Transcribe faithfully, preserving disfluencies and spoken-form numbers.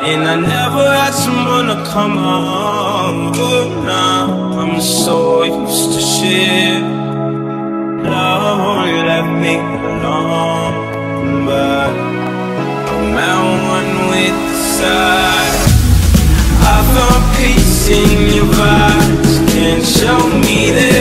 And I never had someone to come home. But now I'm so used to shit. Love, you left me alone. But I'm at one with the side. I found peace in your vibes. Can't show me that